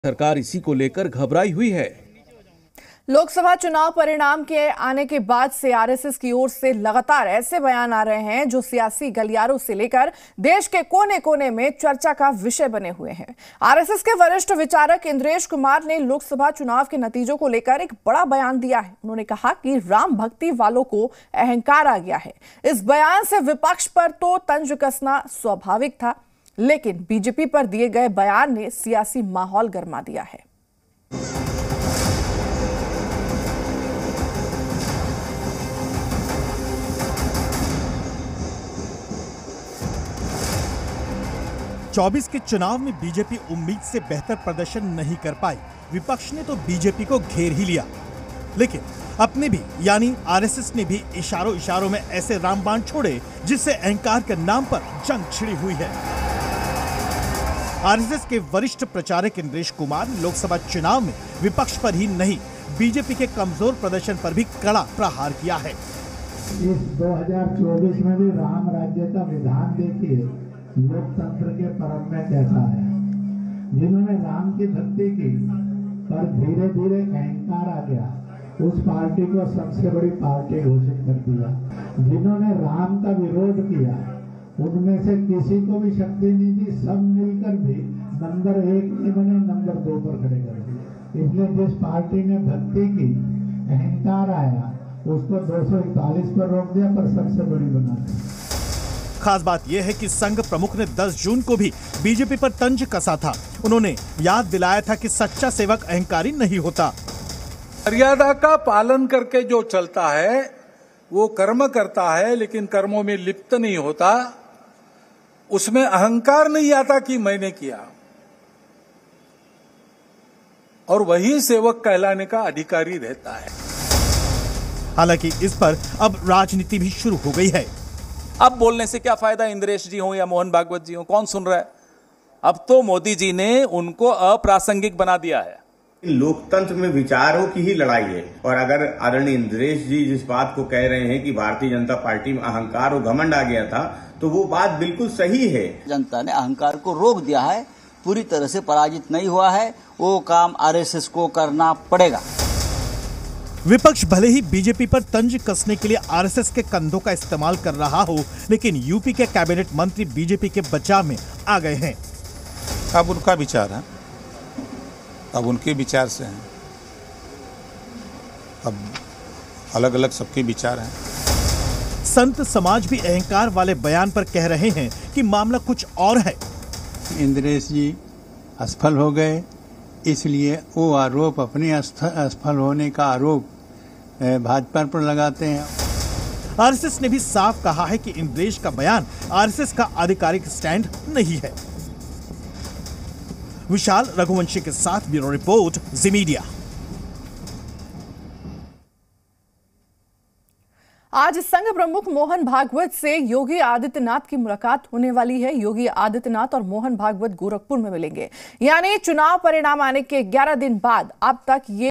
सरकार इसी को लेकर घबराई हुई है। लोकसभा चुनाव परिणाम के आने के बाद से आरएसएस की ओर से लगातार ऐसे बयान आ रहे हैं जो सियासी गलियारों से लेकर देश के कोने कोने में चर्चा का विषय बने हुए हैं। आरएसएस के वरिष्ठ विचारक इंद्रेश कुमार ने लोकसभा चुनाव के नतीजों को लेकर एक बड़ा बयान दिया है। उन्होंने कहा कि राम भक्ति वालों को अहंकार आ गया है। इस बयान से विपक्ष पर तो तंज कसना स्वाभाविक था, लेकिन बीजेपी पर दिए गए बयान ने सियासी माहौल गरमा दिया है। चौबीस के चुनाव में बीजेपी उम्मीद से बेहतर प्रदर्शन नहीं कर पाई। विपक्ष ने तो बीजेपी को घेर ही लिया, लेकिन अपने भी यानी आरएसएस ने भी इशारों में ऐसे रामबाण छोड़े जिससे अहंकार के नाम पर जंग छिड़ी हुई है। आरएसएस के वरिष्ठ प्रचारक इंद्रेश कुमार ने लोकसभा चुनाव में विपक्ष पर ही नहीं बीजेपी के कमजोर प्रदर्शन पर भी कड़ा प्रहार किया है। इस 2024 में भी राम राज्य का विधान देखिए, लोकतंत्र के परम में कैसा है। जिन्होंने राम की भक्ति की पर धीरे धीरे अहंकार आ गया, उस पार्टी को सबसे बड़ी पार्टी घोषित कर दिया। जिन्होंने राम का विरोध किया, उनमें से किसी को भी शक्ति नहीं दी, सब मिलकर भी नंबर 1 नहीं बने, नंबर 2 पर खड़े कर दिए। इसलिए जिस पार्टी ने भक्ति की, अहंकार आया, उसको 241 पर रोक दिया, पर सबसे बड़ी बना दी। खास बात यह है कि संघ प्रमुख ने 10 जून को भी बीजेपी पर तंज कसा था। उन्होंने याद दिलाया था कि सच्चा सेवक अहंकारी नहीं होता। मर्यादा का पालन करके जो चलता है वो कर्म करता है, लेकिन कर्मों में लिप्त नहीं होता। उसमें अहंकार नहीं आता कि मैंने किया, और वही सेवक कहलाने का अधिकारी रहता है। हालांकि इस पर अब राजनीति भी शुरू हो गई है। अब बोलने से क्या फायदा, इंद्रेश जी हो या मोहन भागवत जी हो, कौन सुन रहा है? अब तो मोदी जी ने उनको अप्रासंगिक बना दिया है। लोकतंत्र में विचारों की ही लड़ाई है, और अगर आदरणीय इंद्रेश जी जिस बात को कह रहे हैं कि भारतीय जनता पार्टी में अहंकार और घमंड आ गया था, तो वो बात बिल्कुल सही है। जनता ने अहंकार को रोक दिया है, पूरी तरह से पराजित नहीं हुआ है। वो काम आरएसएस को करना पड़ेगा। विपक्ष भले ही बीजेपी पर तंज कसने के लिए आरएसएस के कंधों का इस्तेमाल कर रहा हो, लेकिन यूपी के कैबिनेट मंत्री बीजेपी के बचाव में आ गए हैं। अब उनका विचार है, अब उनके विचार से हैं, अब अलग अलग सबके विचार हैं। संत समाज भी अहंकार वाले बयान पर कह रहे हैं कि मामला कुछ और है। इंद्रेश जी असफल हो गए, इसलिए वो आरोप, अपने असफल होने का आरोप भाजपा पर लगाते हैं। आरएसएस ने भी साफ कहा है कि इंद्रेश का बयान आरएसएस का आधिकारिक स्टैंड नहीं है। विशाल रघुवंशी के साथ ब्यूरो रिपोर्ट, जी मीडिया। आज संघ प्रमुख मोहन भागवत से योगी आदित्यनाथ की मुलाकात होने वाली है। योगी आदित्यनाथ और मोहन भागवत गोरखपुर में मिलेंगे। यानी चुनाव परिणाम आने के 11 दिन बाद अब तक ये